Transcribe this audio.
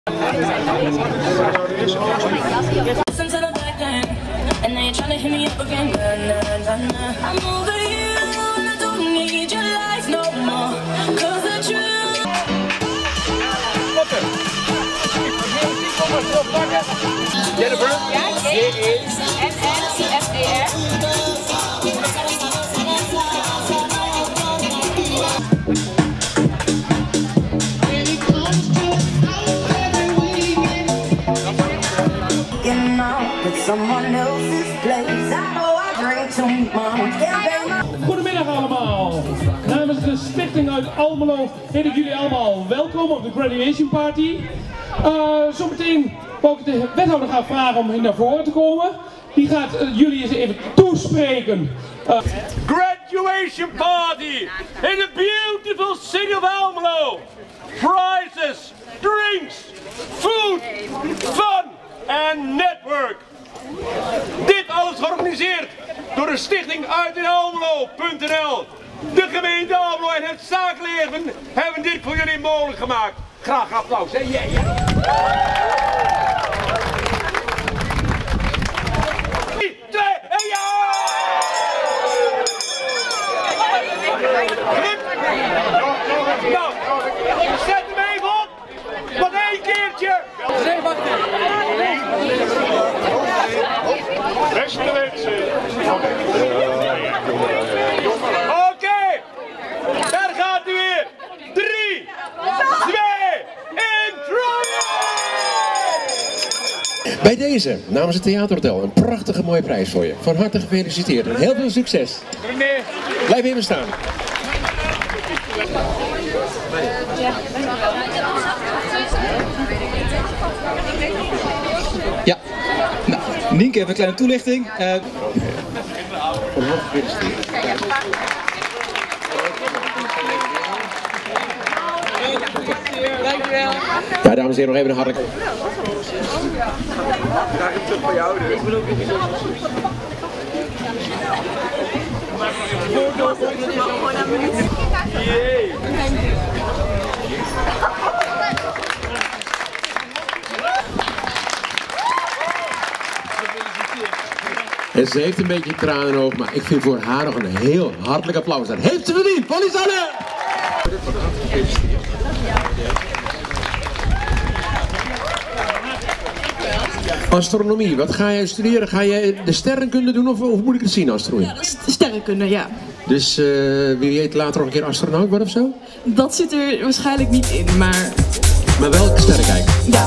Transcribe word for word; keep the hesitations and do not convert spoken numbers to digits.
Jennifer? Ja, J E N N F E R. Goedemiddag allemaal. Namens de stichting uit Almelo heet ik jullie allemaal welkom op de graduation party. Uh, zometeen wou ik de wethouder gaan vragen om hier naar voren te komen. Die gaat uh, jullie eens even toespreken. Uh, Graduation party in the beautiful city of Almelo. Prizes, drinks, food, fun and network. Dit alles georganiseerd door de stichting uit in Almelo punt n l. De gemeente Almelo en het zakenleven hebben dit voor jullie mogelijk gemaakt. Graag applaus. Hè? Yeah, yeah. drie, twee en ja! Nou, zet hem even op. Wat één keertje. Nee, wacht Beste mensen. Oké, daar gaat u weer. Drie, twee, één, Bij deze, namens het Theaterhotel, een prachtige mooie prijs voor je. Van harte gefeliciteerd en heel veel succes. Blijf even staan. Ja, nou, Nienke heeft een kleine toelichting. Uh... Van harte gefeliciteerd. Dankjewel. Ja, dames en heren, nog even een hartelijk... Daar is het voor jou dus. Jee. En ze heeft een beetje tranen in de ogen, maar ik vind voor haar nog een heel hartelijk applaus. Dat heeft ze verdiend, van Lisanne! Astronomie, wat ga jij studeren? Ga jij de sterrenkunde doen of, of moet ik het zien, astronomie? Ja, dat is de sterrenkunde, ja. Dus uh, wil je later nog een keer astronaut worden of zo? Dat zit er waarschijnlijk niet in, maar... Maar wel sterren kijken? Ja.